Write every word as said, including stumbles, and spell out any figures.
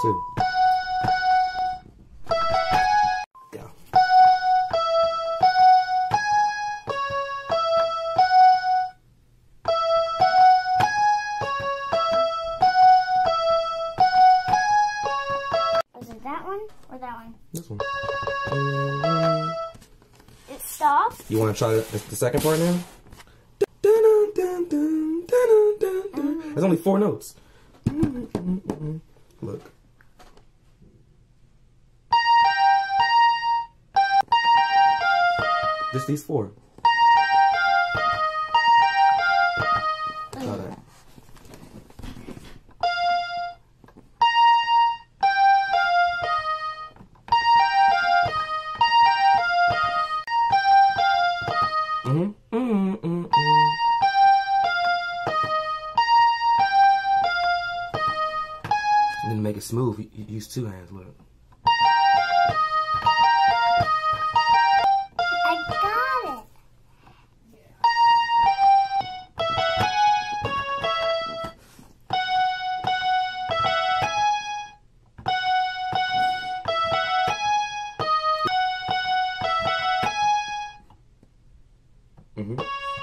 Two. Go. Was it that one or that one? This one. Mm-hmm. It stopped. You want to try the, the second part now? Dun, dun, dun, dun, dun, dun. There's only four notes. Look. Just these four. Try that. Mm-hmm. Mm-hmm. Mm-hmm. And then to make it smooth, you, you use two hands. Look. I got it. Mm-hmm.